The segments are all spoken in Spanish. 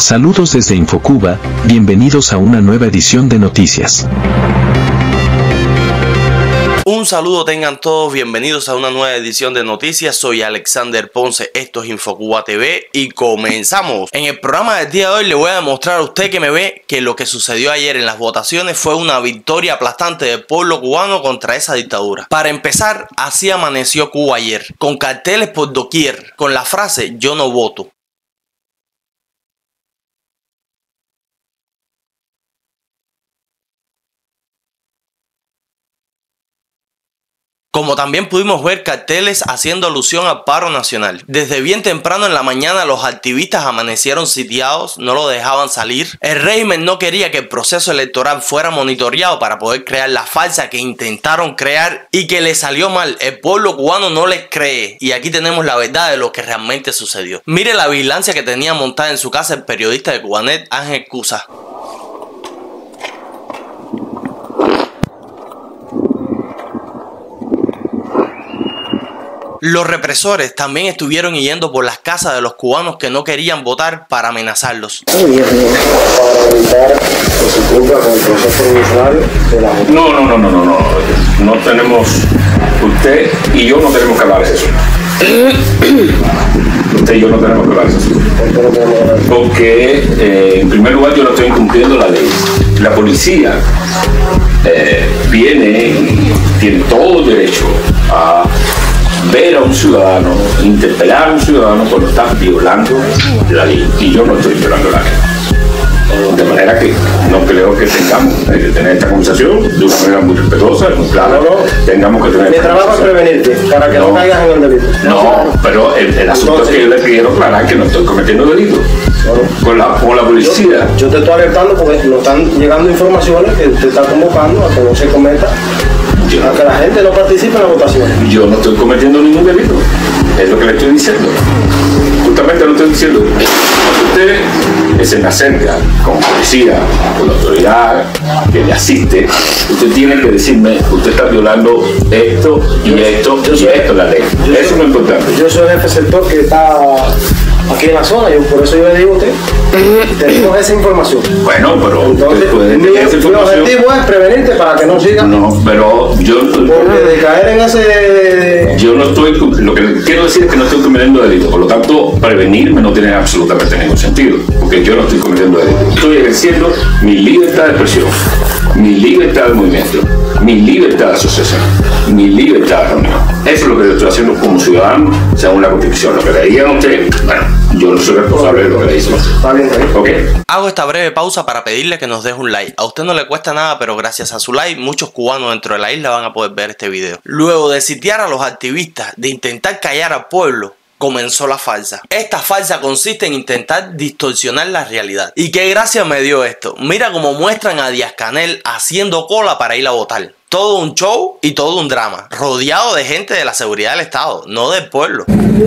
Saludos desde Infocuba, bienvenidos a una nueva edición de noticias. Un saludo tengan todos, bienvenidos a una nueva edición de noticias. Soy Alexander Ponce, esto es Infocuba TV y comenzamos. En el programa del día de hoy le voy a demostrar a usted que me ve que lo que sucedió ayer en las votaciones fue una victoria aplastante del pueblo cubano contra esa dictadura. Para empezar, así amaneció Cuba ayer, con carteles por doquier, con la frase "yo no voto". Como también pudimos ver carteles haciendo alusión al paro nacional. Desde bien temprano en la mañana los activistas amanecieron sitiados, no lo dejaban salir. El régimen no quería que el proceso electoral fuera monitoreado para poder crear la farsa que intentaron crear y que les salió mal. El pueblo cubano no les cree y aquí tenemos la verdad de lo que realmente sucedió. Mire la vigilancia que tenía montada en su casa el periodista de Cubanet, Ángel Cusa. Los represores también estuvieron yendo por las casas de los cubanos que no querían votar para amenazarlos. No tenemos, usted y yo no tenemos que hablar de eso. Usted y yo no tenemos que hablar de eso. Porque en primer lugar yo no estoy incumpliendo la ley. La policía viene y tiene todo el derecho a ver a un ciudadano, interpelar a un ciudadano cuando está violando la ley. Y yo no estoy violando la ley. De manera que no creo que tengamos que tener esta conversación de una manera muy respetuosa, muy clara. Tengamos que tener. Mi trabajo es prevenirte, para que no caigas en el delito. No, pero el asunto es que yo le quiero aclarar que no estoy cometiendo delito. Con la policía. Yo te estoy alertando porque nos están llegando informaciones que te están convocando a que no se cometa. A que la gente no participe en la votación. Yo no estoy cometiendo ningún delito. Es lo que le estoy diciendo. Justamente lo estoy diciendo. Cuando usted se me acerca con policía, con la autoridad que le asiste, usted tiene que decirme, usted está violando esto y esto y esto, la ley. Eso es lo importante. Yo soy el jefe del sector que está aquí en la zona, por eso yo le digo a usted, tenemos esa información. Bueno, pero entonces, mi objetivo es prevenirte para que no siga. No, pero yo... Porque de caer en ese... Yo no estoy... Lo que quiero decir es que no estoy cometiendo delito. Por lo tanto, prevenirme no tiene absolutamente ningún sentido. Porque yo no estoy cometiendo delito. Estoy ejerciendo mi libertad de expresión, mi libertad de movimiento, mi libertad de asociación, mi libertad de reunión. Eso es lo que yo estoy haciendo como ciudadano, según la Constitución. Lo que le digan a usted, bueno, yo no soy responsable de lo que le dicen a usted. Está bien. Okay. Hago esta breve pausa para pedirle que nos deje un like. A usted no le cuesta nada, pero gracias a su like, muchos cubanos dentro de la isla van a poder ver este video. Luego de sitiar a los activistas, de intentar callar al pueblo, comenzó la farsa. Esta farsa consiste en intentar distorsionar la realidad. ¿Y qué gracia me dio esto? Mira cómo muestran a Díaz-Canel haciendo cola para ir a votar. Todo un show y todo un drama, rodeado de gente de la seguridad del Estado, no del pueblo.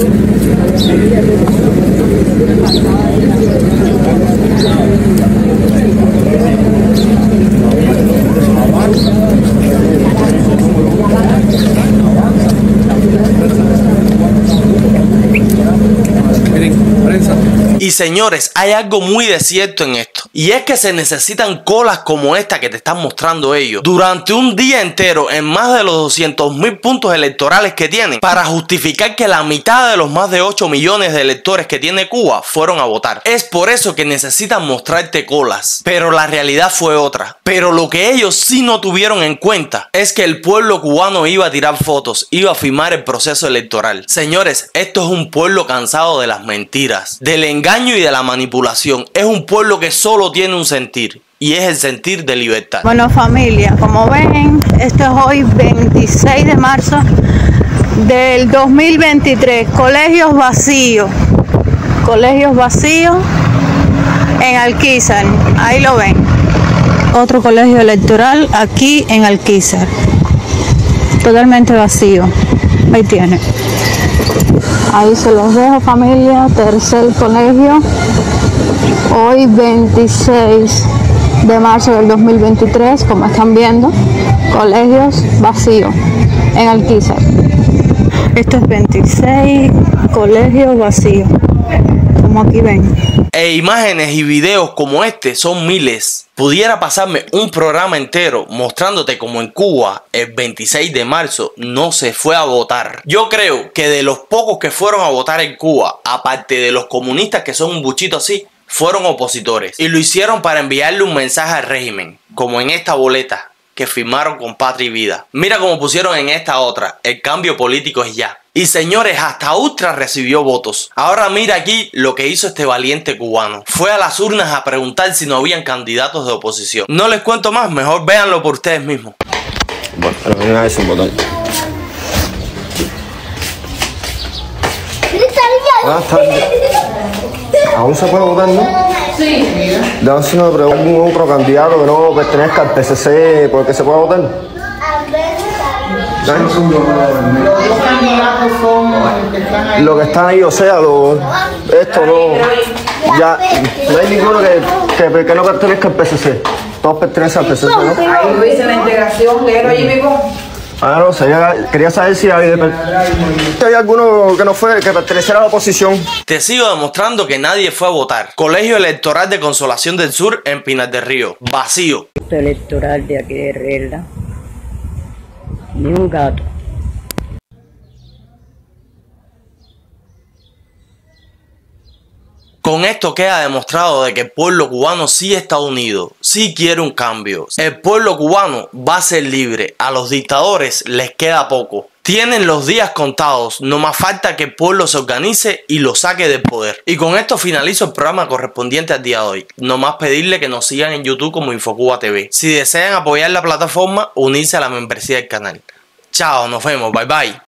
Y señores, hay algo muy de cierto en esto, y es que se necesitan colas como esta que te están mostrando ellos durante un día entero en más de los 200.000 puntos electorales que tienen para justificar que la mitad de los más de 8 millones de electores que tiene Cuba fueron a votar. Es por eso que necesitan mostrarte colas, pero la realidad fue otra. Pero lo que ellos sí no tuvieron en cuenta es que el pueblo cubano iba a tirar fotos, iba a filmar el proceso electoral. Señores, esto es un pueblo cansado de las mentiras, del engaño y de la manipulación. Es un pueblo que solo tiene un sentir, y es el sentir de libertad. Bueno, familia, como ven, esto es hoy 26 de marzo del 2023. Colegios vacíos en Alquizar, ahí lo ven. Otro colegio electoral aquí en Alquizar, totalmente vacío. Ahí tiene. Ahí se los dejo, familia. Tercer colegio, hoy 26 de marzo del 2023, como están viendo, colegios vacíos en Alquizar. Esto es 26 colegios vacíos, como aquí ven. E imágenes y videos como este son miles. Pudiera pasarme un programa entero mostrándote como en Cuba el 26 de marzo no se fue a votar. Yo creo que de los pocos que fueron a votar en Cuba, aparte de los comunistas que son un buchito así, fueron opositores. Y lo hicieron para enviarle un mensaje al régimen, como en esta boleta que firmaron con Patria y Vida. Mira cómo pusieron en esta otra: el cambio político es ya. Y señores, hasta Ultra recibió votos. Ahora mira aquí lo que hizo este valiente cubano. Fue a las urnas a preguntar si no habían candidatos de oposición. No les cuento más, mejor véanlo por ustedes mismos. Bueno, pero venga a sin botón. Buenas tardes. ¿Aún se puede votar, no? Sí, mira. Dame si no pregunto otro candidato que no pertenezca al PCC, ¿por qué se puede votar? Los dos candidatos son los que están ahí. Lo que están ahí, o sea, esto no. Ya, no hay ninguno que no pertenezca al PCC. Todos pertenecen al PCC, ¿no? Ahí lo dice la integración, léelo allí mismo. Ah, no sé, quería saber si hay alguno que no fue, que perteneciera a la oposición. Te sigo demostrando que nadie fue a votar. Colegio Electoral de Consolación del Sur en Pinar del Río. Vacío. Electoral de aquí de Herrera. Ni un gato. Con esto queda demostrado de que el pueblo cubano sí está unido, sí quiere un cambio. El pueblo cubano va a ser libre, a los dictadores les queda poco. Tienen los días contados, no más falta que el pueblo se organice y lo saque del poder. Y con esto finalizo el programa correspondiente al día de hoy. No más pedirle que nos sigan en YouTube como Infocuba TV. Si desean apoyar la plataforma, unirse a la membresía del canal. Chao, nos vemos, bye bye.